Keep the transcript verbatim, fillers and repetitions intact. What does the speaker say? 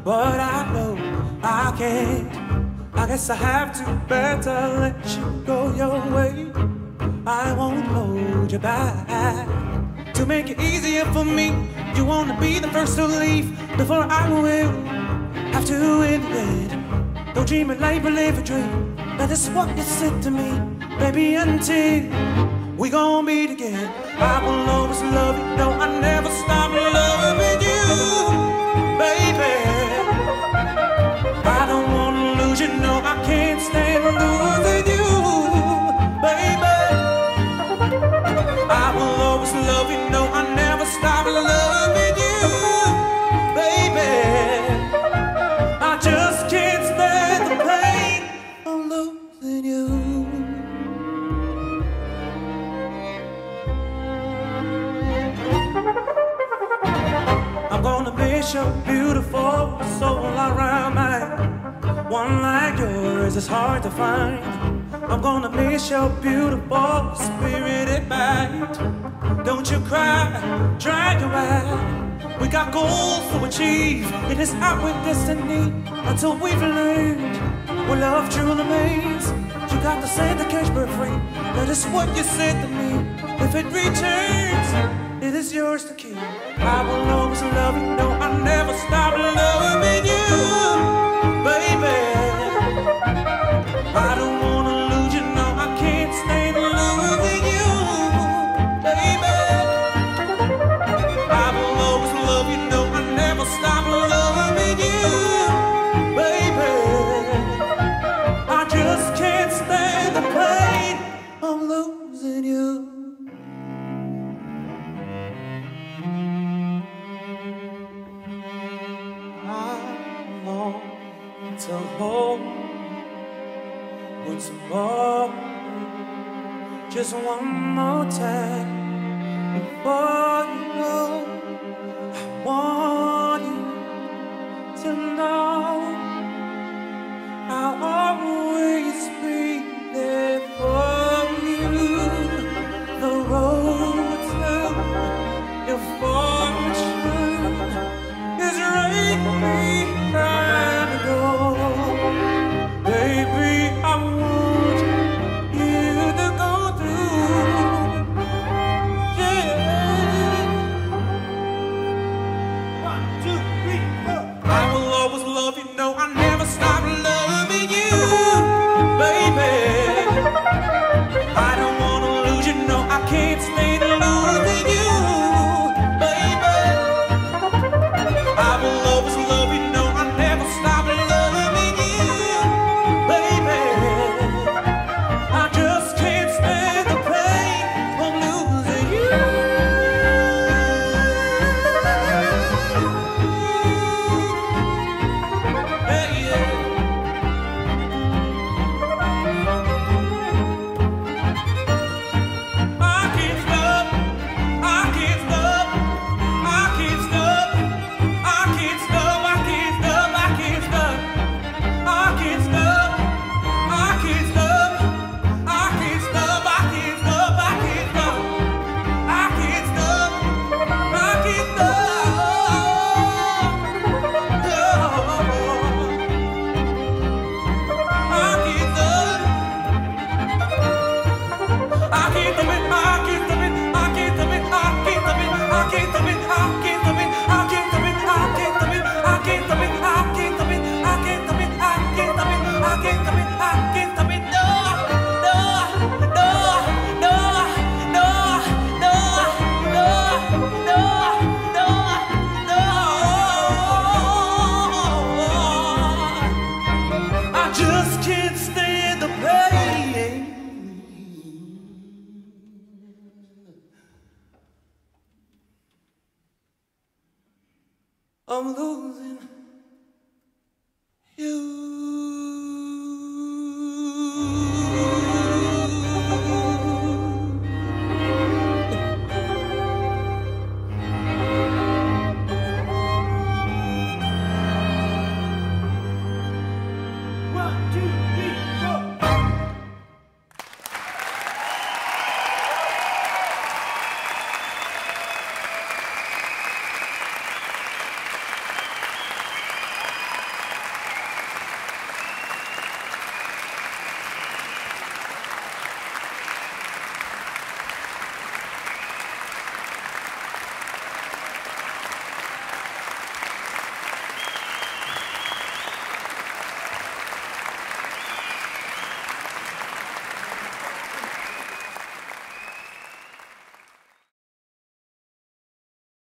but I know I can't. I guess I have to better let you go your way. I won't hold you back. To make it easier for me, you wanna be the first to leave before I will have to in the end. Don't dream it like believe a dream. That is what you said to me, baby, until we gon' meet again. I will always love you, no, I never stop loving you, baby. I don't wanna lose you, no, I can't stand losing you, baby. I will always love you, no, I never stop loving you, baby. I just can't stand the pain of losing you. I'm gonna miss your beautiful soul around mine. One like yours is hard to find. I'm gonna miss your beautiful spirited mind. Don't you cry, dry your eye. We got goals to achieve. It is our destiny until we've learned what love truly means. You got to set the cage bird free. That is what you said to me. If it returns, it is yours to keep. I will always love you. No, I never stop loving you, baby. I don't wanna lose you. No, I can't stand losing you, baby. I will always love you. No, I never stop loving you, baby. I just can't stand the pain of losing you. To hold once more, just one more time before you go. I want you to know